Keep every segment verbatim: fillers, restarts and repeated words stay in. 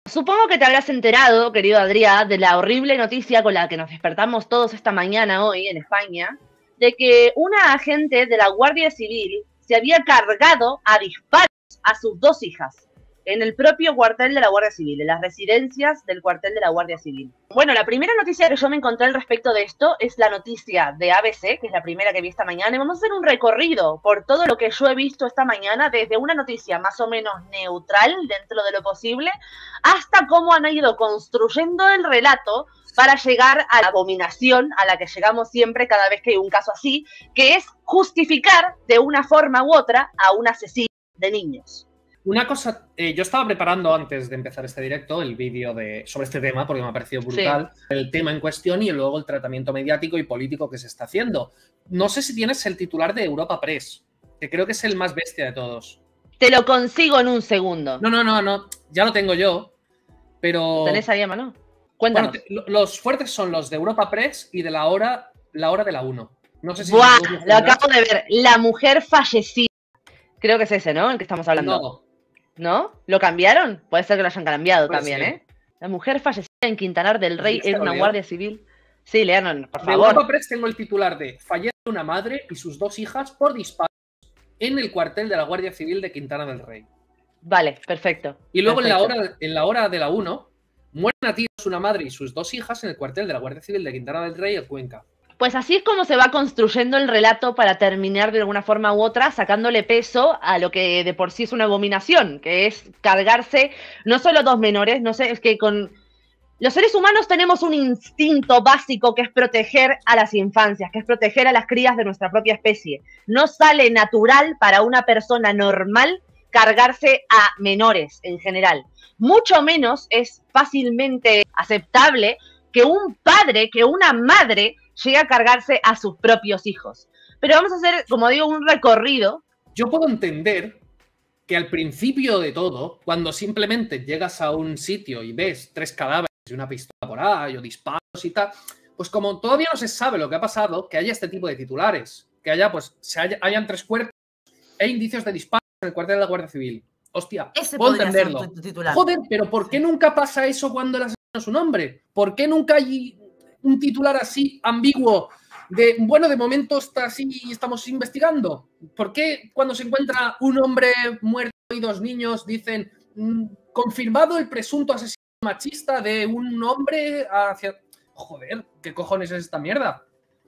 Supongo que te habrás enterado, querido Adrián, de la horrible noticia con la que nos despertamos todos esta mañana hoy en España, de que una agente de la Guardia Civil se había cargado a disparos a sus dos hijas en el propio cuartel de la Guardia Civil, en las residencias del cuartel de la Guardia Civil. Bueno, la primera noticia que yo me encontré al respecto de esto es la noticia de A B C, que es la primera que vi esta mañana, y vamos a hacer un recorrido por todo lo que yo he visto esta mañana, desde una noticia más o menos neutral, dentro de lo posible, hasta cómo han ido construyendo el relato para llegar a la abominación a la que llegamos siempre cada vez que hay un caso así, que es justificar de una forma u otra a un asesino de niños. Una cosa, eh, yo estaba preparando antes de empezar este directo el vídeo de, sobre este tema porque me ha parecido brutal, sí, el tema en cuestión y luego el tratamiento mediático y político que se está haciendo. No sé si tienes el titular de Europa Press, que creo que es el más bestia de todos. Te lo consigo en un segundo. No, no, no, no, ya lo tengo yo, pero... ¿Tenés ahí a mano? Cuéntanos. Bueno, te, los fuertes son los de Europa Press y de la hora, la hora de la uno. No sé si... ¡Buah! Lo acabo de ver. La mujer fallecida. Creo que es ese, ¿no? El que estamos hablando. No. ¿No? ¿Lo cambiaron? Puede ser que lo hayan cambiado Puede también, ser. ¿eh? La mujer fallecida en Quintanar del Rey en una leo? guardia civil. Sí, lean, por De favor. Europa Press tengo el titular de fallece una madre y sus dos hijas por disparos en el cuartel de la Guardia Civil de Quintana del Rey. Vale, perfecto. Y luego perfecto. En, la hora, en la hora de la uno, mueren a tiros una madre y sus dos hijas en el cuartel de la Guardia Civil de Quintana del Rey en Cuenca. Pues así es como se va construyendo el relato para terminar de alguna forma u otra sacándole peso a lo que de por sí es una abominación, que es cargarse no solo dos menores, no sé, es que con... Los seres humanos tenemos un instinto básico que es proteger a las infancias, que es proteger a las crías de nuestra propia especie. No sale natural para una persona normal cargarse a menores en general. Mucho menos es fácilmente aceptable que un padre, que una madre llegue a cargarse a sus propios hijos. Pero vamos a hacer, como digo, un recorrido. Yo puedo entender que al principio de todo, cuando simplemente llegas a un sitio y ves tres cadáveres y una pistola por ahí o disparos y tal, pues como todavía no se sabe lo que ha pasado, que haya este tipo de titulares, que haya, pues, se haya, hayan tres cuerpos e indicios de disparos en el cuartel de la Guardia Civil. Hostia, Ese puedo podría entenderlo. ser tu titular. Joder, pero ¿por qué nunca pasa eso cuando el asesino es un hombre? ¿Por qué nunca hay un titular así ambiguo de, bueno, de momento está así y estamos investigando? ¿Por qué cuando se encuentra un hombre muerto y dos niños dicen mmm, confirmado el presunto asesino machista de un hombre hacia... Joder, ¿qué cojones es esta mierda?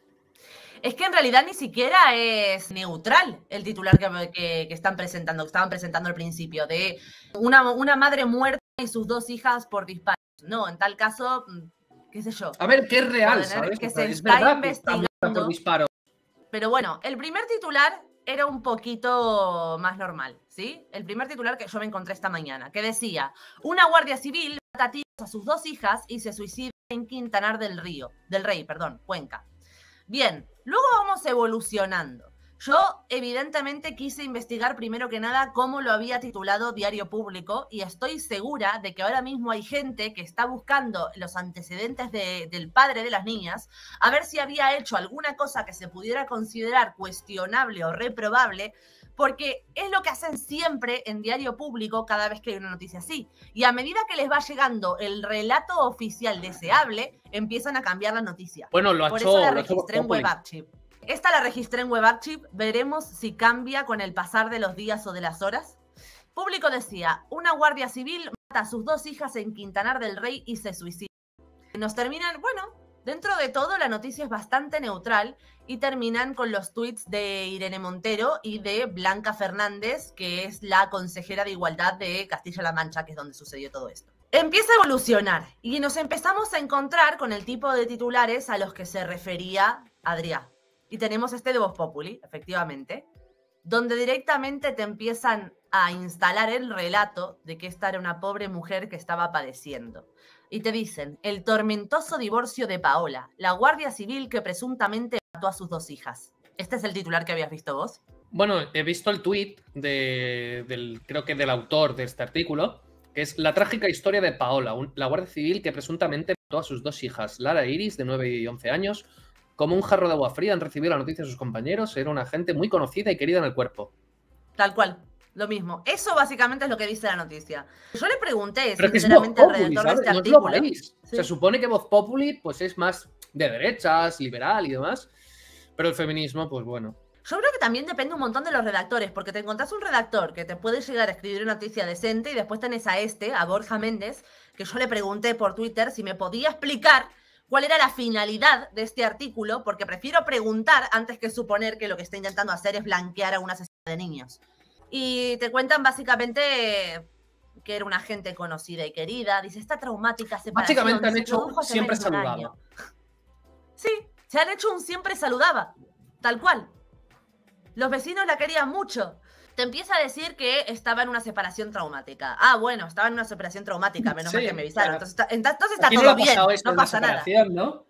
Es que en realidad ni siquiera es neutral el titular que, que, que están presentando, que estaban presentando al principio, de una, una madre muerta y sus dos hijas por disparos. No, en tal caso, qué sé yo. A ver, ¿qué es real? ¿Sabes? Que o sea, se es está verdad investigando. Que está por disparo. Pero bueno, el primer titular era un poquito más normal, ¿sí? El primer titular que yo me encontré esta mañana, que decía, una guardia civil mata a tiros a sus dos hijas y se suicida en Quintanar del Río, del Rey, perdón, Cuenca. Bien, luego vamos evolucionando. Yo evidentemente quise investigar primero que nada cómo lo había titulado Diario Público y estoy segura de que ahora mismo hay gente que está buscando los antecedentes de, del padre de las niñas a ver si había hecho alguna cosa que se pudiera considerar cuestionable o reprobable, porque es lo que hacen siempre en Diario Público cada vez que hay una noticia así. Y a medida que les va llegando el relato oficial deseable, empiezan a cambiar la noticia. Bueno, lo ha Por hecho, eso la lo ha hecho registré en WebArchive. Esta la registré en WebArchive, veremos si cambia con el pasar de los días o de las horas. Público decía, una guardia civil mata a sus dos hijas en Quintanar del Rey y se suicida. Nos terminan, bueno, dentro de todo la noticia es bastante neutral y terminan con los tweets de Irene Montero y de Blanca Fernández, que es la consejera de Igualdad de Castilla-La Mancha, que es donde sucedió todo esto. Empieza a evolucionar y nos empezamos a encontrar con el tipo de titulares a los que se refería Adrián. Y tenemos este de Voz Populi, efectivamente, donde directamente te empiezan a instalar el relato de que esta era una pobre mujer que estaba padeciendo. Y te dicen, el tormentoso divorcio de Paola, la guardia civil que presuntamente mató a sus dos hijas. ¿Este es el titular que habías visto vos? Bueno, he visto el tuit de, del, creo que del autor de este artículo, que es la trágica historia de Paola, un, la guardia civil que presuntamente mató a sus dos hijas, Lara e Iris, de nueve y once años. Como un jarro de agua fría han recibido la noticia de sus compañeros. Era una gente muy conocida y querida en el cuerpo. Tal cual. Lo mismo. Eso básicamente es lo que dice la noticia. Yo le pregunté, Pero sinceramente, que es Voz al Populi, redactor de ¿sabes? este No os lo artículo. veis. Sí. Se supone que Voz Populi pues, es más de derechas, liberal y demás. Pero el feminismo, pues bueno. Yo creo que también depende un montón de los redactores, porque te encontrás un redactor que te puede llegar a escribir una noticia decente y después tenés a este, a Borja Méndez, que yo le pregunté por Twitter si me podía explicar cuál era la finalidad de este artículo, porque prefiero preguntar antes que suponer que lo que está intentando hacer es blanquear a una asesina de niños. Y te cuentan básicamente que era una gente conocida y querida. Dice, esta traumática separación Básicamente han se hecho produjo hace siempre menos de un saludaba. año. Sí, se han hecho un siempre saludaba, tal cual. Los vecinos la querían mucho. Te empieza a decir que estaba en una separación traumática. Ah, bueno, estaba en una separación traumática, menos Sí, mal que me avisaron. claro. Entonces, está, entonces está ¿A quién todo le ha bien, pasado esto no en una pasa nada. separación, ¿no?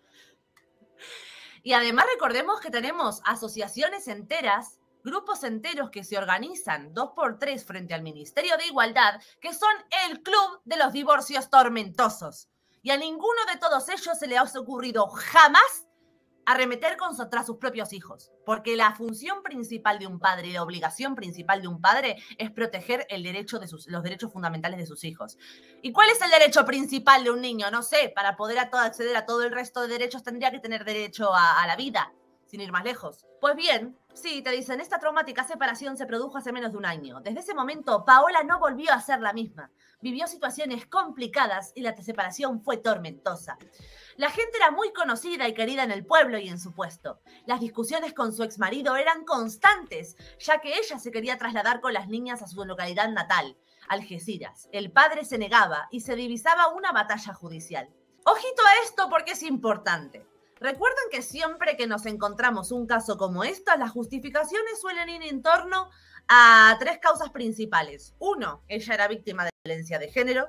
Y además recordemos que tenemos asociaciones enteras, grupos enteros que se organizan dos por tres frente al Ministerio de Igualdad, que son el club de los divorcios tormentosos. Y a ninguno de todos ellos se le ha ocurrido jamás arremeter contra sus propios hijos, porque la función principal de un padre y la obligación principal de un padre es proteger el derecho de sus, los derechos fundamentales de sus hijos. ¿Y cuál es el derecho principal de un niño? No sé, para poder a todo, acceder a todo el resto de derechos tendría que tener derecho a, a la vida, sin ir más lejos. Pues bien, sí, te dicen, esta traumática separación se produjo hace menos de un año. Desde ese momento, Paola no volvió a ser la misma. Vivió situaciones complicadas y la separación fue tormentosa. La gente era muy conocida y querida en el pueblo y en su puesto. Las discusiones con su exmarido eran constantes, ya que ella se quería trasladar con las niñas a su localidad natal, Algeciras. El padre se negaba y se divisaba una batalla judicial. Ojito a esto porque es importante. Recuerden que siempre que nos encontramos un caso como este, las justificaciones suelen ir en torno a tres causas principales. Uno, ella era víctima de violencia de género.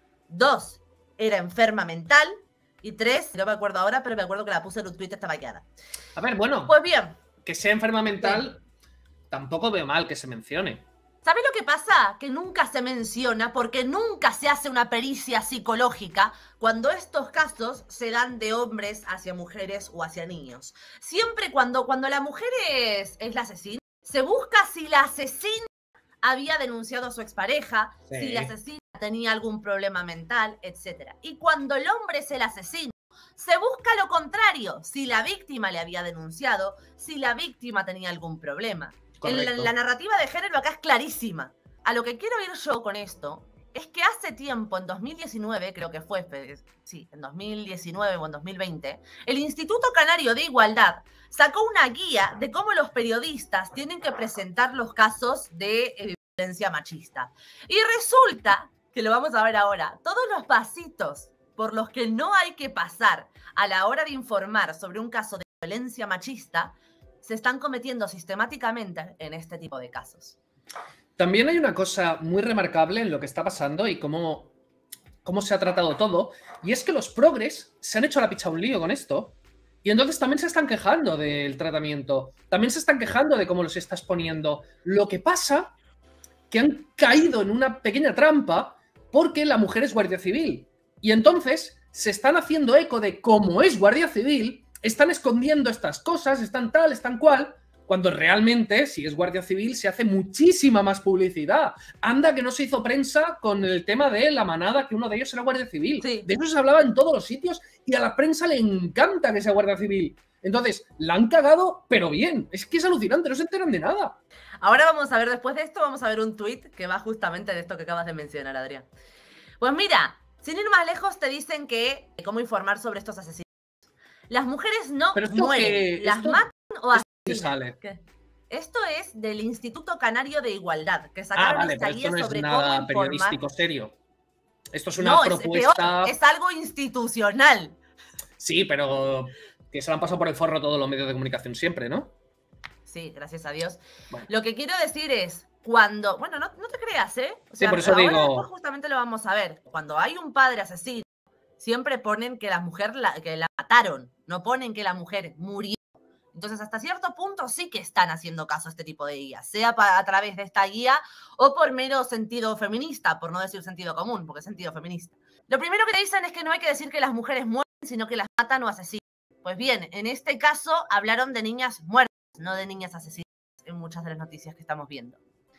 Dos, era enferma mental. Y tres, no me acuerdo ahora, pero me acuerdo que la puse en un tweet esta mañana. A ver, bueno. Pues bien. Que sea enferma mental, sí. Tampoco veo mal que se mencione. ¿Sabes lo que pasa? Que nunca se menciona porque nunca se hace una pericia psicológica cuando estos casos se dan de hombres hacia mujeres o hacia niños. Siempre cuando, cuando la mujer es, es la asesina, se busca si la asesina había denunciado a su expareja, sí. si la asesina tenía algún problema mental, etcétera. Y cuando el hombre es el asesino, se busca lo contrario, si la víctima le había denunciado, si la víctima tenía algún problema. La, la narrativa de género acá es clarísima. A lo que quiero ir yo con esto es que hace tiempo, en dos mil diecinueve, creo que fue, sí, en dos mil diecinueve o en dos mil veinte, el Instituto Canario de Igualdad sacó una guía de cómo los periodistas tienen que presentar los casos de eh, violencia machista. Y resulta, que lo vamos a ver ahora, todos los pasitos por los que no hay que pasar a la hora de informar sobre un caso de violencia machista se están cometiendo sistemáticamente en este tipo de casos. También hay una cosa muy remarcable en lo que está pasando y cómo, cómo se ha tratado todo, y es que los progres se han hecho la picha un lío con esto, y entonces también se están quejando del tratamiento, también se están quejando de cómo los estás poniendo. Lo que pasa que han caído en una pequeña trampa porque la mujer es guardia civil, y entonces se están haciendo eco de cómo es guardia civil, están escondiendo estas cosas, están tal, están cual, cuando realmente, si es guardia civil, se hace muchísima más publicidad. Anda que no se hizo prensa con el tema de la manada, que uno de ellos era guardia civil. Sí. De eso se hablaba en todos los sitios y a la prensa le encanta que sea guardia civil. Entonces, la han cagado, pero bien. Es que es alucinante, no se enteran de nada. Ahora vamos a ver, después de esto, vamos a ver un tuit que va justamente de esto que acabas de mencionar, Adrián. Pues mira, sin ir más lejos, te dicen que cómo informar sobre estos asesinos. Las mujeres no mueren, que, las esto, matan o asesinan. ¿Qué? Esto es del Instituto Canario de Igualdad, que sacaron ah, vale, esta guía esto no sobre es nada cómo periodístico informar. Serio. Esto es una no, propuesta. Es, peor, es algo institucional. Sí, pero que se lo han pasado por el forro todos los medios de comunicación siempre, ¿no? Sí, gracias a Dios. Bueno. Lo que quiero decir es, cuando... Bueno, no, no te creas, ¿eh? O sea, sí, por eso ahora digo... después justamente lo vamos a ver. Cuando hay un padre asesino, siempre ponen que la mujer la, que la mataron, no ponen que la mujer murió. Entonces, hasta cierto punto sí que están haciendo caso a este tipo de guías, sea a través de esta guía o por mero sentido feminista, por no decir sentido común, porque es sentido feminista. Lo primero que te dicen es que no hay que decir que las mujeres mueren, sino que las matan o asesinan. Pues bien, en este caso hablaron de niñas muertas, no de niñas asesinadas, en muchas de las noticias que estamos viendo.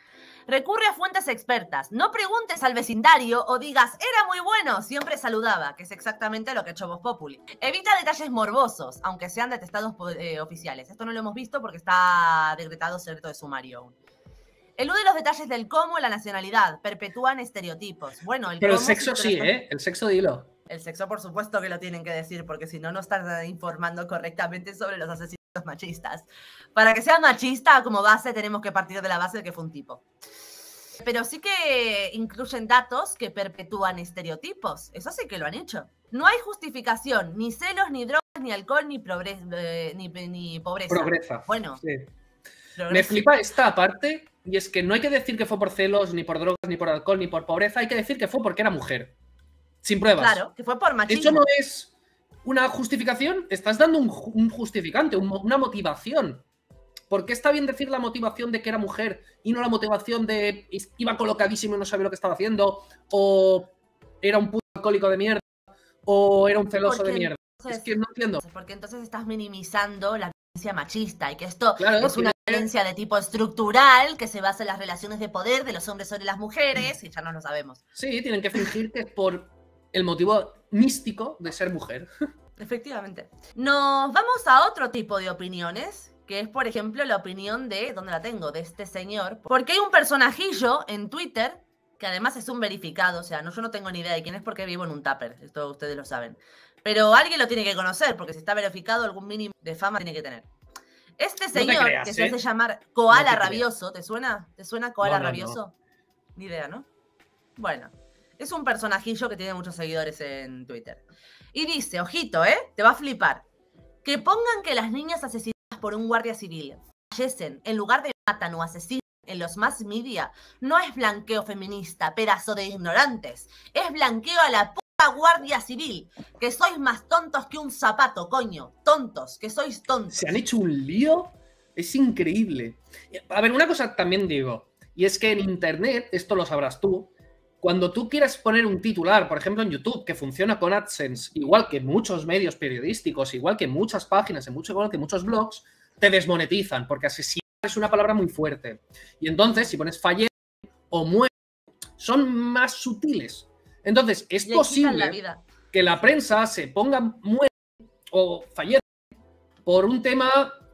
Recurre a fuentes expertas. No preguntes al vecindario o digas, era muy bueno, siempre saludaba, que es exactamente lo que ha hecho Voz Populi. Evita detalles morbosos, aunque sean detestados eh, oficiales. Esto no lo hemos visto porque está decretado secreto de sumario aún. Elude los detalles del cómo, la nacionalidad. Perpetúan estereotipos. Bueno, el Pero el cómo, sexo si sí, estás... ¿eh? El sexo dilo. El sexo, por supuesto que lo tienen que decir, porque si no, no están informando correctamente sobre los asesinatos machistas. Para que sea machista, como base, tenemos que partir de la base de que fue un tipo. Pero sí que incluyen datos que perpetúan estereotipos. Eso sí que lo han hecho. No hay justificación, ni celos, ni drogas, ni alcohol, ni, eh, ni, ni pobreza. Progresa. Bueno. Sí. Progresa. Me flipa esta parte, y es que no hay que decir que fue por celos, ni por drogas, ni por alcohol, ni por pobreza. Hay que decir que fue porque era mujer. Sin pruebas. Claro, que fue por machismo. Eso no es una justificación. Estás dando un, un justificante, un, una motivación. ¿Por qué está bien decir la motivación de que era mujer y no la motivación de iba colocadísimo y no sabía lo que estaba haciendo? ¿O era un puto alcohólico de mierda? ¿O era un celoso porque de mierda? Entonces, es que no entiendo. Porque entonces estás minimizando la violencia machista y que esto claro, es una que... violencia de tipo estructural que se basa en las relaciones de poder de los hombres sobre las mujeres y ya no lo sabemos. Sí, tienen que fingir que es por el motivo místico de ser mujer. Efectivamente. Nos vamos a otro tipo de opiniones, que es, por ejemplo, la opinión de, ¿dónde la tengo? De este señor. Porque hay un personajillo en Twitter, que además es un verificado, o sea, no, yo no tengo ni idea de quién es porque vivo en un tupper, esto ustedes lo saben. Pero alguien lo tiene que conocer, porque si está verificado, algún mínimo de fama tiene que tener. Este señor, no creas, que ¿eh? se hace llamar Koala no Rabioso, ¿te suena? ¿Te suena Koala no, no, Rabioso? No. Ni idea, ¿no? Bueno, es un personajillo que tiene muchos seguidores en Twitter. Y dice, ojito, ¿eh? Te va a flipar. Que pongan que las niñas asesinadas por un guardia civil fallecen en lugar de matan o asesinan en los mass media no es blanqueo feminista, pedazo de ignorantes. Es blanqueo a la puta guardia civil. Que sois más tontos que un zapato, coño. Tontos, que sois tontos. Se han hecho un lío. Es increíble. A ver, una cosa también digo, y es que en internet, esto lo sabrás tú, cuando tú quieres poner un titular, por ejemplo en YouTube, que funciona con AdSense, igual que muchos medios periodísticos, igual que muchas páginas, igual que muchos blogs, te desmonetizan, porque asesinar es una palabra muy fuerte. Y entonces, si pones fallece o muere, son más sutiles. Entonces, es posible la que la prensa se ponga muere o fallece por un tema,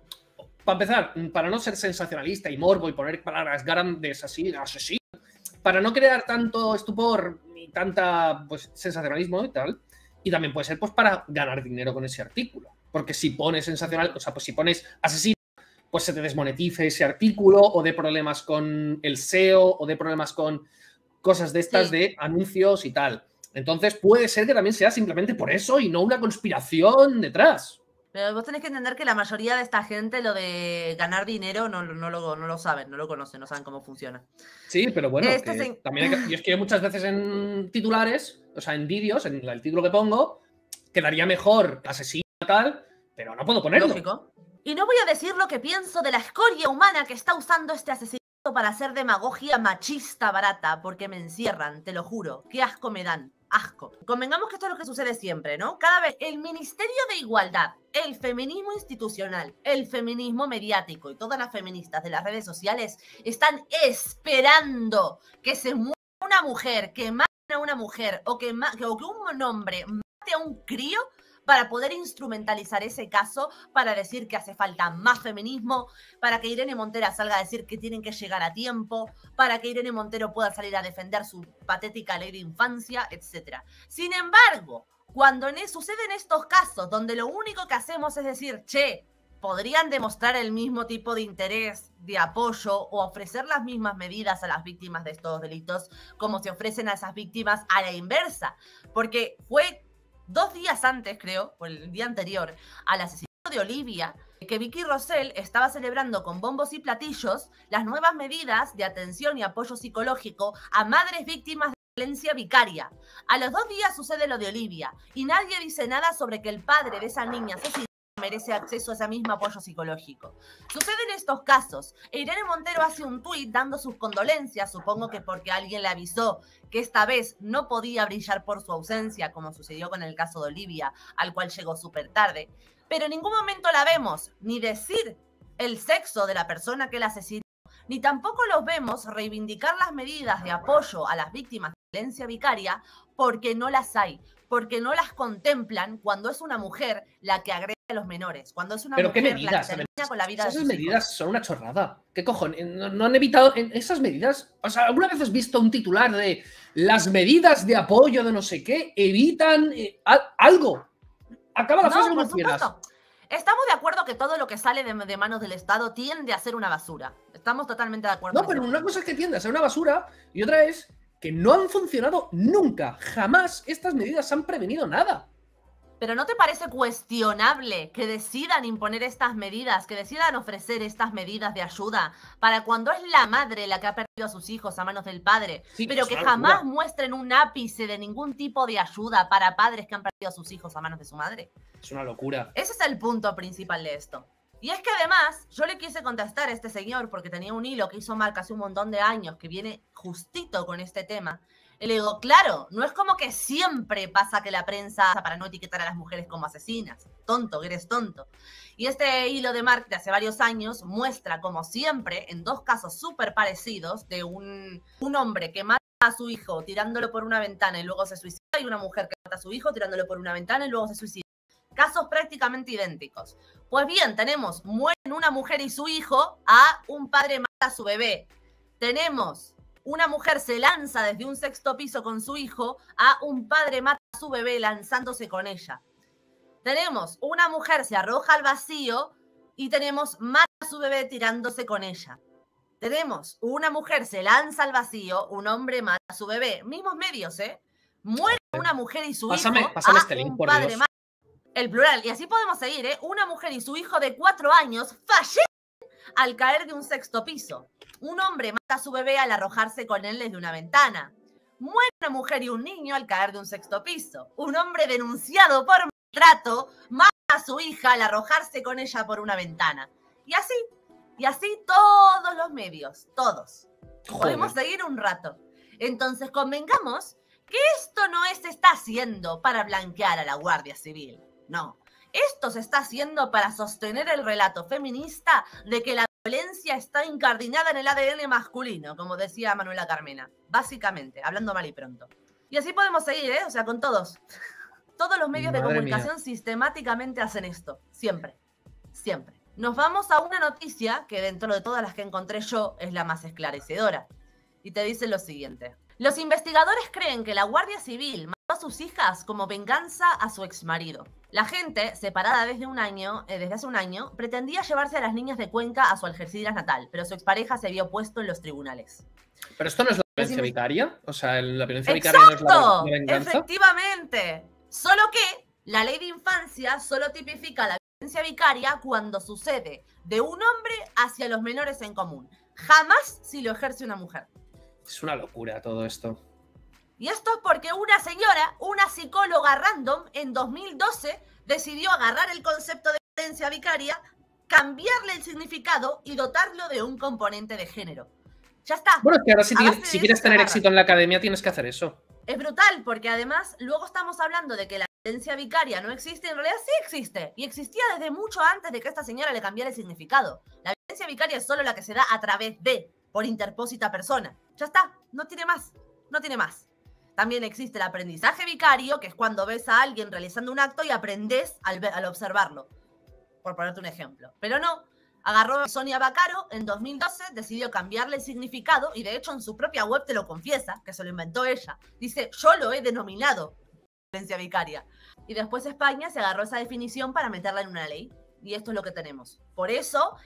para empezar, para no ser sensacionalista y morbo y poner palabras grandes así, asesino, para no crear tanto estupor ni tanta pues, sensacionalismo y tal. Y también puede ser pues para ganar dinero con ese artículo. Porque si pones sensacional, o sea, pues si pones asesino, pues se te desmonetice ese artículo o de problemas con el S E O o de problemas con cosas de estas sí. de anuncios y tal. Entonces puede ser que también sea simplemente por eso y no una conspiración detrás. Pero vos tenés que entender que la mayoría de esta gente lo de ganar dinero no, no, lo, no lo saben, no lo conocen, no saben cómo funciona. Sí, pero bueno, este que se... también hay que, yo es que muchas veces en titulares, o sea, en vídeos, en el título que pongo, quedaría mejor asesino tal, pero no puedo ponerlo. Lógico. Y no voy a decir lo que pienso de la escoria humana que está usando este asesinato para hacer demagogia machista barata, porque me encierran, te lo juro. Qué asco me dan. Asco. Convengamos que esto es lo que sucede siempre, ¿no? Cada vez el Ministerio de Igualdad, el feminismo institucional, el feminismo mediático y todas las feministas de las redes sociales están esperando que se muera una mujer, que mate a una mujer o que, o que un hombre mate a un crío para poder instrumentalizar ese caso, para decir que hace falta más feminismo, para que Irene Montero salga a decir que tienen que llegar a tiempo, para que Irene Montero pueda salir a defender su patética ley de infancia, etcétera. Sin embargo, cuando en, suceden estos casos donde lo único que hacemos es decir, che, podrían demostrar el mismo tipo de interés, de apoyo o ofrecer las mismas medidas a las víctimas de estos delitos como se ofrecen a esas víctimas a la inversa, porque fue dos días antes, creo, o el día anterior, al asesinato de Olivia, que Vicky Rosell estaba celebrando con bombos y platillos las nuevas medidas de atención y apoyo psicológico a madres víctimas de violencia vicaria. A los dos días sucede lo de Olivia, y nadie dice nada sobre que el padre de esa niña asesinada merece acceso a ese mismo apoyo psicológico. Suceden estos casos, e Irene Montero hace un tuit dando sus condolencias, supongo que porque alguien le avisó que esta vez no podía brillar por su ausencia, como sucedió con el caso de Olivia, al cual llegó súper tarde, pero en ningún momento la vemos ni decir el sexo de la persona que la asesinó, ni tampoco los vemos reivindicar las medidas de apoyo a las víctimas de violencia vicaria porque no las hay, porque no las contemplan cuando es una mujer la que agrede a los menores, cuando es una ¿Pero mujer qué medidas? la que termina con la vida de Esas sus medidas hijos. son una chorrada. ¿Qué cojones? No, no han evitado en esas medidas. O sea, ¿alguna vez has visto un titular de las medidas de apoyo de no sé qué evitan eh, a, algo? Acaba la No, frase por como quieras. supuesto. Estamos de acuerdo que todo lo que sale de, de manos del Estado tiende a ser una basura. Estamos totalmente de acuerdo. No, pero una cosa es que tiende a ser una basura y otra es que no han funcionado nunca. Jamás estas medidas han prevenido nada. Pero ¿no te parece cuestionable que decidan imponer estas medidas, que decidan ofrecer estas medidas de ayuda para cuando es la madre la que ha perdido a sus hijos a manos del padre, Sí, pero es que una jamás locura. muestren un ápice de ningún tipo de ayuda para padres que han perdido a sus hijos a manos de su madre? Es una locura. Ese es el punto principal de esto. Y es que además, yo le quise contestar a este señor porque tenía un hilo que hizo Marca hace un montón de años que viene justito con este tema. Y le digo, claro, no es como que siempre pasa que la prensa para no etiquetar a las mujeres como asesinas. Tonto, que eres tonto. Y este hilo de Mark de hace varios años muestra, como siempre, en dos casos súper parecidos, de un, un hombre que mata a su hijo tirándolo por una ventana y luego se suicida, y una mujer que mata a su hijo tirándolo por una ventana y luego se suicida. Casos prácticamente idénticos. Pues bien, tenemos, mueren una mujer y su hijo, a un padre mata a su bebé. Tenemos... Una mujer se lanza desde un sexto piso con su hijo, a un padre mata a su bebé lanzándose con ella. Tenemos una mujer se arroja al vacío y tenemos mata a su bebé tirándose con ella. Tenemos una mujer se lanza al vacío, un hombre mata a su bebé. Mismos medios, ¿eh? Muere una mujer y su Pásame, hijo, pásame a este link, un por padre Dios. mata. El plural. Y así podemos seguir, ¿eh? Una mujer y su hijo de cuatro años fallecen al caer de un sexto piso. Un hombre mata a su bebé al arrojarse con él desde una ventana. Muere una mujer y un niño al caer de un sexto piso. Un hombre denunciado por maltrato mata a su hija al arrojarse con ella por una ventana. Y así, y así todos los medios, todos. Joder. Podemos seguir un rato. Entonces convengamos que esto no se está haciendo para blanquear a la Guardia Civil. No. Esto se está haciendo para sostener el relato feminista de que la violencia está incardinada en el A D N masculino, como decía Manuela Carmena, básicamente, hablando mal y pronto. Y así podemos seguir, ¿eh? O sea, con todos. Todos los medios Madre de comunicación mía. sistemáticamente hacen esto, siempre, siempre. Nos vamos a una noticia que dentro de todas las que encontré yo es la más esclarecedora. Y te dice lo siguiente. Los investigadores creen que la Guardia Civil mató a sus hijas como venganza a su exmarido. La gente, separada desde un año, eh, desde hace un año, pretendía llevarse a las niñas de Cuenca a su Algeciras natal, pero su expareja se vio opuesto en los tribunales. ¿Pero esto no es la Los violencia inves- vicaria? O sea, la violencia vicaria no es la, ¡Exacto! la venganza. Efectivamente. Solo que la ley de infancia solo tipifica la violencia vicaria cuando sucede de un hombre hacia los menores en común. Jamás si lo ejerce una mujer. Es una locura todo esto. Y esto es porque una señora, una psicóloga random, en dos mil doce decidió agarrar el concepto de violencia vicaria, cambiarle el significado y dotarlo de un componente de género. Ya está. Bueno, es que ahora si, A ti- base de si eso quieres se tener agarran. éxito en la academia tienes que hacer eso. Es brutal, porque además luego estamos hablando de que la violencia vicaria no existe, en realidad sí existe. Y existía desde mucho antes de que esta señora le cambiara el significado. La violencia vicaria es solo la que se da a través de, por interpósita persona. Ya está, no tiene más, no tiene más. También existe el aprendizaje vicario, que es cuando ves a alguien realizando un acto y aprendes al, ve- al observarlo. Por ponerte un ejemplo. Pero no, agarró a Sonia Baccaro en dos mil doce, decidió cambiarle el significado y de hecho en su propia web te lo confiesa, que se lo inventó ella. Dice, yo lo he denominado violencia vicaria. Y después España se agarró esa definición para meterla en una ley. Y esto es lo que tenemos. Por eso,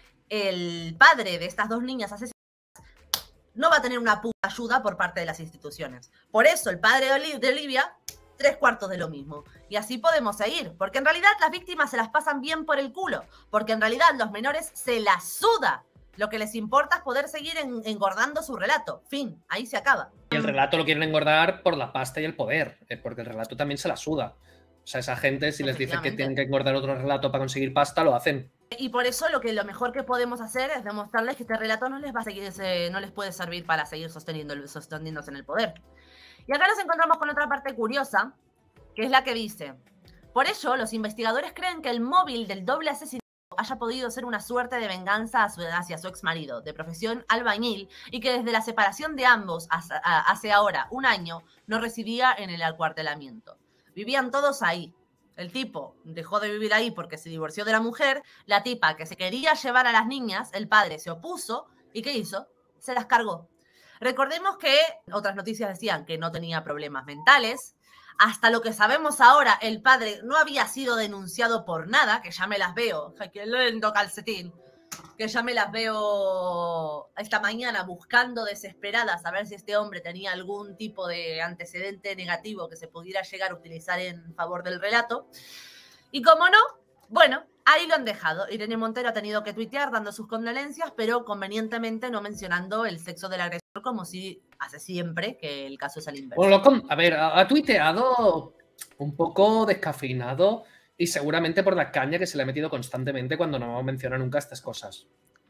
el padre de estas dos niñas asesinadas no va a tener una puta ayuda por parte de las instituciones. Por eso el padre de Oli- de Olivia, tres cuartos de lo mismo. Y así podemos seguir, porque en realidad las víctimas se las pasan bien por el culo, porque en realidad los menores se las suda. Lo que les importa es poder seguir en- engordando su relato. Fin, ahí se acaba. Y el relato lo quieren engordar por la pasta y el poder, eh, porque el relato también se la suda. O sea, esa gente, si les dicen que Efectivamente. tienen que engordar otro relato para conseguir pasta, lo hacen. Y por eso lo que lo mejor que podemos hacer es demostrarles que este relato no les va a seguir, se- no les puede servir para seguir sosteniendo, sosteniéndose en el poder. Y acá nos encontramos con otra parte curiosa, que es la que dice: por ello, los investigadores creen que el móvil del doble asesinato haya podido ser una suerte de venganza a su, hacia su exmarido, de profesión albañil, y que desde la separación de ambos hace ahora un año no residía en el acuartelamiento. Vivían todos ahí. El tipo dejó de vivir ahí porque se divorció de la mujer, la tipa que se quería llevar a las niñas, el padre se opuso, ¿y qué hizo? Se las cargó. Recordemos que otras noticias decían que no tenía problemas mentales. Hasta lo que sabemos ahora, el padre no había sido denunciado por nada, que ya me las veo. ¡Ay, qué lindo calcetín! Que ya me las veo esta mañana buscando desesperadas a ver si este hombre tenía algún tipo de antecedente negativo que se pudiera llegar a utilizar en favor del relato. Y como no, bueno, ahí lo han dejado. Irene Montero ha tenido que tuitear dando sus condolencias, pero convenientemente no mencionando el sexo del agresor, como si hace siempre que el caso es al inverso. Bueno, a ver, ha tuiteado un poco descafeinado y seguramente por la caña que se le ha metido constantemente cuando no menciona nunca estas cosas.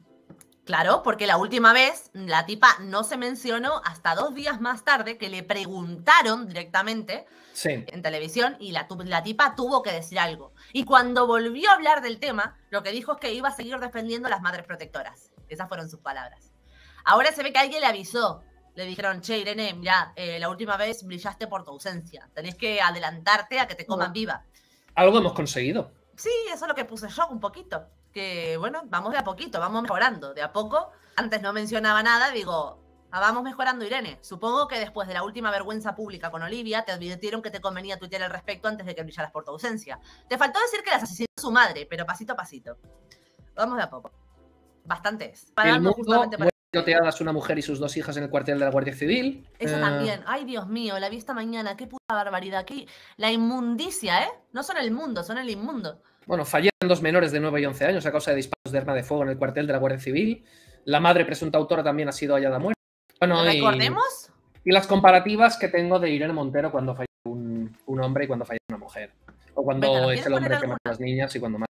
Claro, porque la última vez la tipa no se mencionó hasta dos días más tarde, que le preguntaron directamente sí. en televisión y la, la tipa tuvo que decir algo. Y cuando volvió a hablar del tema, lo que dijo es que iba a seguir defendiendo a las madres protectoras. Esas fueron sus palabras. Ahora se ve que alguien le avisó. Le dijeron, che, Irene, mira, eh, la última vez brillaste por tu ausencia. Tenés que adelantarte a que te coman viva. Algo hemos conseguido. Sí, eso es lo que puse yo un poquito. Que, bueno, vamos de a poquito, vamos mejorando. De a poco, antes no mencionaba nada, digo, ah, vamos mejorando, Irene. Supongo que después de la última vergüenza pública con Olivia, te advirtieron que te convenía tuitear al respecto antes de que brillaras por tu ausencia. Te faltó decir que las asesinó su madre, pero pasito a pasito. Vamos de a poco. Bastante es. Para el mundo justamente para... tiroteadas una mujer y sus dos hijas en el cuartel de la Guardia Civil. Eso eh... también. Ay, Dios mío, la vi esta mañana. Qué puta barbaridad. Qué... La inmundicia, ¿eh? No son el mundo, son el inmundo. Bueno, fallecen dos menores de nueve y once años a causa de disparos de arma de fuego en el cuartel de la Guardia Civil. La madre presunta autora también ha sido hallada muerta. Bueno, ¿recordemos? Y, y las comparativas que tengo de Irene Montero cuando fallece un, un hombre y cuando fallece una mujer. O cuando es el hombre que mata a las niñas y cuando mata